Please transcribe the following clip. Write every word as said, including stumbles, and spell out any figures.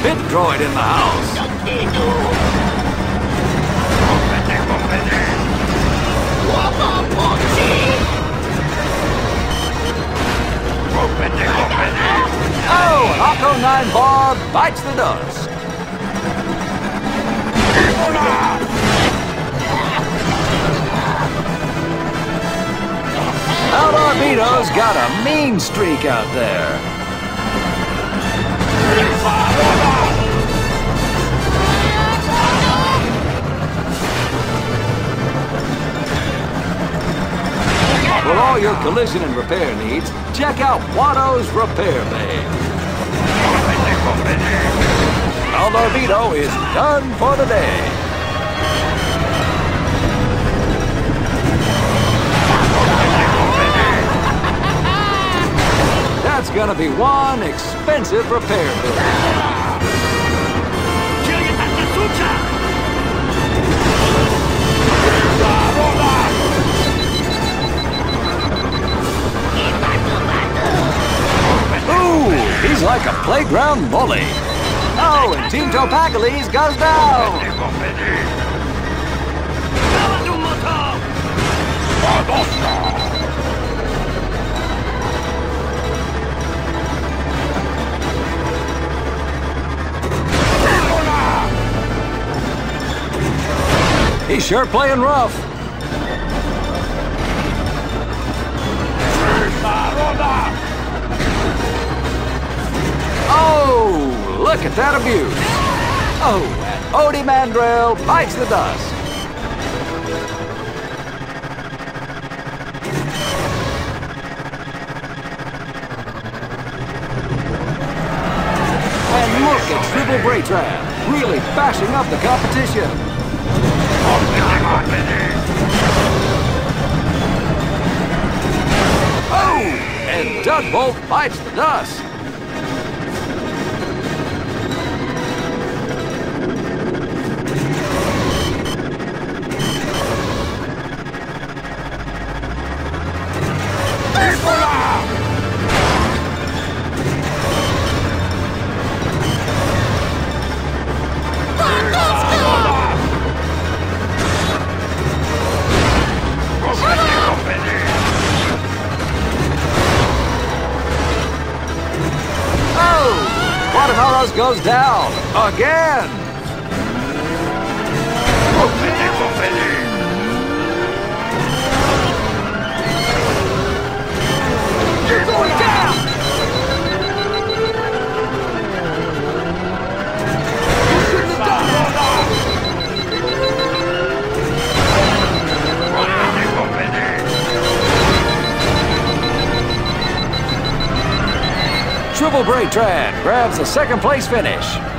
pit droid in the house. Oh, an Octo nine bar bites the dust. Al Orbito's got a mean streak out there. For all your collision and repair needs, check out Watto's Repair Bay. Al Orbito is done for the day. That's gonna be one expensive repair bill. Ooh, he's like a playground bully. Oh, and Team Topakalis goes down. He's sure playing rough. Oh, look at that abuse. Oh, and Odie Mandrell bites the dust. And look at Shrieval Braittrand, really bashing up the competition. Oh, and Deadbolt bites the dust. Watermelons goes down again. You're going down. You shouldn't have done that. Shrieval Braittrand grabs a second place finish.